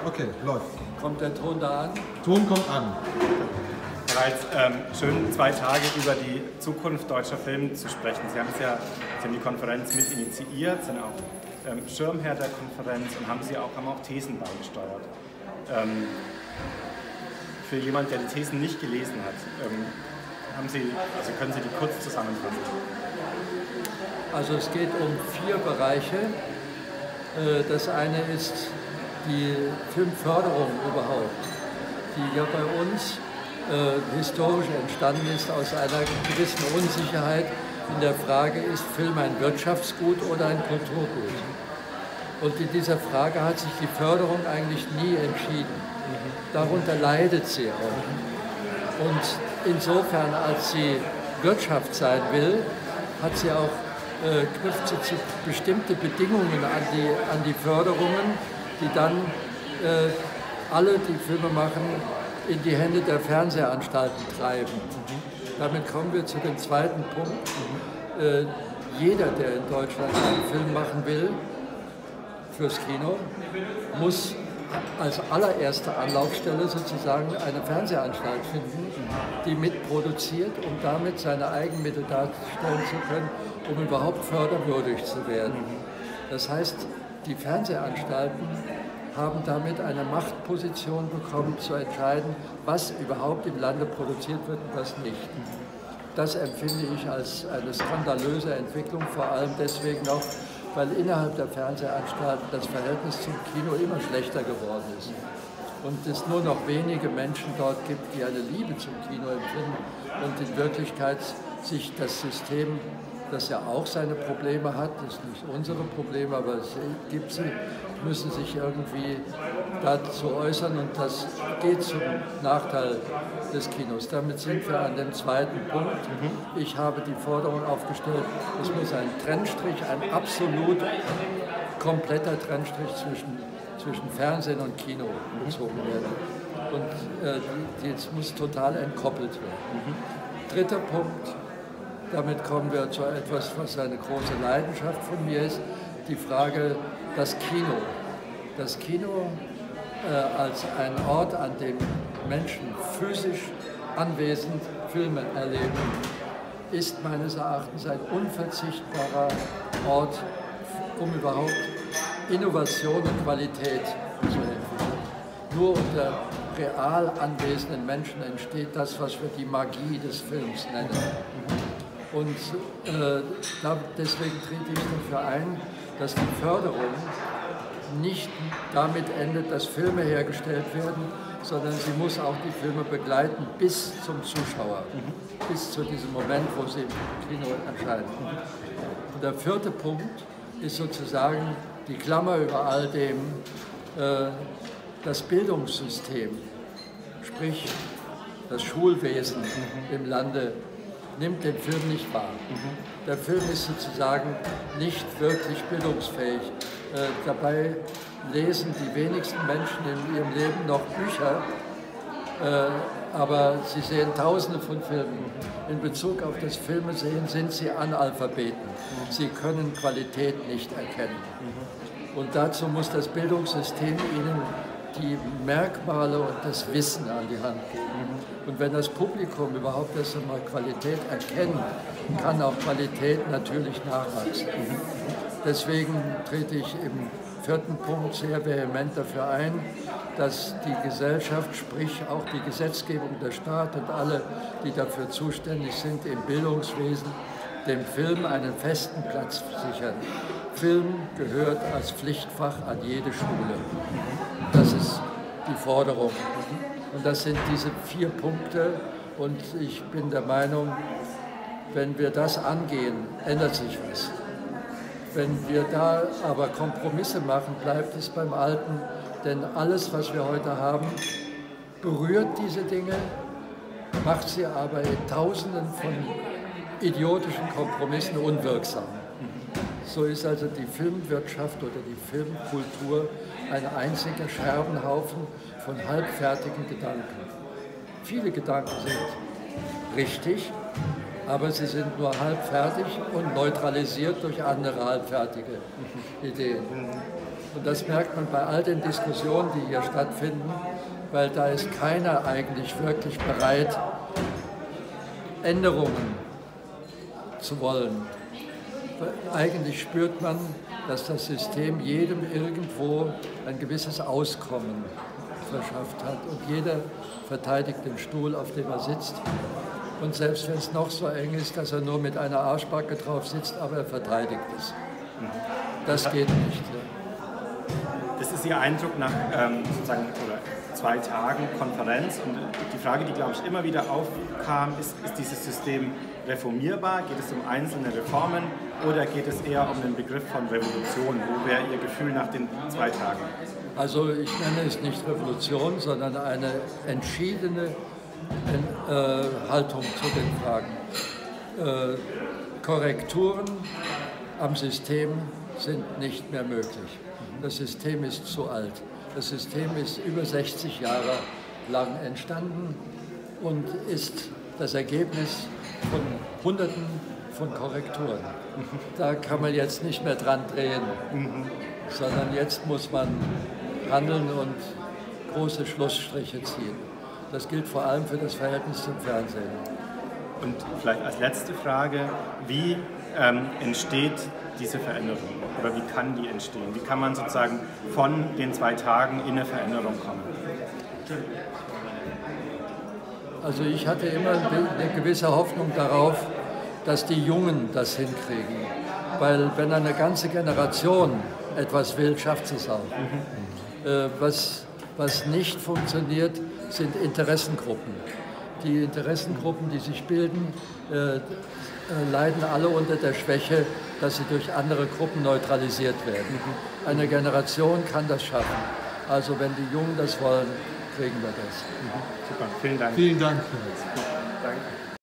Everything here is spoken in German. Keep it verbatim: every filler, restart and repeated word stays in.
Okay, läuft. Kommt der Ton da an? Ton kommt an. Bereits ähm, schön zwei Tage über die Zukunft deutscher Filme zu sprechen. Sie haben, es ja, Sie haben die Konferenz mit initiiert, sind auch ähm, Schirmherr der Konferenz und haben, sie auch, haben auch Thesen beigesteuert. Ähm, für jemanden, der die Thesen nicht gelesen hat, ähm, haben Sie, also können Sie die kurz zusammenfassen? Also es geht um vier Bereiche. Das eine ist die Filmförderung überhaupt, die ja bei uns äh, historisch entstanden ist aus einer gewissen Unsicherheit in der Frage, ist Film ein Wirtschaftsgut oder ein Kulturgut? Und in dieser Frage hat sich die Förderung eigentlich nie entschieden. Darunter leidet sie auch. Und insofern, als sie Wirtschaft sein will, hat sie auch äh, knüpft sie zu bestimmte Bedingungen an die, an die Förderungen, die dann äh, alle, die Filme machen, in die Hände der Fernsehanstalten treiben. Mhm. Damit kommen wir zu dem zweiten Punkt. Mhm. Äh, jeder, der in Deutschland einen Film machen will, fürs Kino, muss als allererste Anlaufstelle sozusagen eine Fernsehanstalt finden, die mitproduziert, um damit seine Eigenmittel darstellen zu können, um überhaupt förderwürdig zu werden. Das heißt, die Fernsehanstalten haben damit eine Machtposition bekommen, zu entscheiden, was überhaupt im Lande produziert wird und was nicht. Das empfinde ich als eine skandalöse Entwicklung, vor allem deswegen auch, weil innerhalb der Fernsehanstalten das Verhältnis zum Kino immer schlechter geworden ist. Und es nur noch wenige Menschen dort gibt, die eine Liebe zum Kino empfinden und in Wirklichkeit sich das System, das ja auch seine Probleme hat, das ist nicht unsere Probleme, aber es gibt sie, müssen sich irgendwie dazu äußern und das geht zum Nachteil des Kinos. Damit sind wir an dem zweiten Punkt. Ich habe die Forderung aufgestellt, es muss ein Trennstrich, ein absolut kompletter Trennstrich zwischen, zwischen Fernsehen und Kino gezogen werden. Und äh, jetzt muss total entkoppelt werden. Dritter Punkt. Damit kommen wir zu etwas, was eine große Leidenschaft von mir ist, die Frage, das Kino. Das Kino äh, als ein Ort, an dem Menschen physisch anwesend Filme erleben, ist meines Erachtens ein unverzichtbarer Ort, um überhaupt Innovation und Qualität zu entwickeln. Nur unter real anwesenden Menschen entsteht das, was wir die Magie des Films nennen. Und äh, da, deswegen trete ich dafür ein, dass die Förderung nicht damit endet, dass Filme hergestellt werden, sondern sie muss auch die Filme begleiten bis zum Zuschauer, mhm. bis zu diesem Moment, wo sie im Kino erscheinen. Und der vierte Punkt ist sozusagen die Klammer über all dem, äh, das Bildungssystem, sprich das Schulwesen mhm. im Lande, nimmt den Film nicht wahr. Mhm. Der Film ist sozusagen nicht wirklich bildungsfähig. Äh, dabei lesen die wenigsten Menschen in ihrem Leben noch Bücher, äh, aber sie sehen Tausende von Filmen. In Bezug auf das Filmesehen sind sie Analphabeten. Mhm. Sie können Qualität nicht erkennen. Mhm. Und dazu muss das Bildungssystem ihnen die Merkmale und das Wissen an die Hand geben. Und wenn das Publikum überhaupt erst einmal Qualität erkennt, kann auch Qualität natürlich nachwachsen. Deswegen trete ich im vierten Punkt sehr vehement dafür ein, dass die Gesellschaft, sprich auch die Gesetzgebung, der Staat und alle, die dafür zuständig sind im Bildungswesen, dem Film einen festen Platz sichern. Film gehört als Pflichtfach an jede Schule. Das ist die Forderung. Und das sind diese vier Punkte. Und ich bin der Meinung, wenn wir das angehen, ändert sich was. Wenn wir da aber Kompromisse machen, bleibt es beim Alten. Denn alles, was wir heute haben, berührt diese Dinge, macht sie aber in Tausenden von idiotischen Kompromissen unwirksam. So ist also die Filmwirtschaft oder die Filmkultur ein einziger Scherbenhaufen von halbfertigen Gedanken. Viele Gedanken sind richtig, aber sie sind nur halbfertig und neutralisiert durch andere halbfertige Ideen. Und das merkt man bei all den Diskussionen, die hier stattfinden, weil da ist keiner eigentlich wirklich bereit, Änderungen zu wollen. Eigentlich spürt man, dass das System jedem irgendwo ein gewisses Auskommen verschafft hat und jeder verteidigt den Stuhl, auf dem er sitzt. Und selbst wenn es noch so eng ist, dass er nur mit einer Arschbacke drauf sitzt, aber er verteidigt es. Das geht nicht. Das ist Ihr Eindruck nach ähm, sozusagen, oder zwei Tagen Konferenz. Und die Frage, die, glaube ich, immer wieder aufkam, ist, ist dieses System reformierbar? Geht es um einzelne Reformen oder geht es eher um den Begriff von Revolution? Wo wäre Ihr Gefühl nach den zwei Tagen? Also ich nenne es nicht Revolution, sondern eine entschiedene äh, Haltung zu den Fragen. Äh, Korrekturen am System sind nicht mehr möglich. Das System ist zu alt. Das System ist über sechzig Jahre lang entstanden und ist das Ergebnis von Hunderten von Korrekturen. Da kann man jetzt nicht mehr dran drehen, sondern jetzt muss man handeln und große Schlussstriche ziehen. Das gilt vor allem für das Verhältnis zum Fernsehen. Und vielleicht als letzte Frage, wie ähm, entsteht diese Veränderung oder wie kann die entstehen? Wie kann man sozusagen von den zwei Tagen in eine Veränderung kommen? Also ich hatte immer eine gewisse Hoffnung darauf, dass die Jungen das hinkriegen. Weil wenn eine ganze Generation etwas will, schafft sie es auch. Mhm. Äh, was, was nicht funktioniert, sind Interessengruppen. Die Interessengruppen, die sich bilden, äh, äh, leiden alle unter der Schwäche, dass sie durch andere Gruppen neutralisiert werden. Mhm. Eine Generation kann das schaffen. Also wenn die Jungen das wollen, kriegen wir das. Mhm. Super, vielen Dank. Vielen Dank. Danke.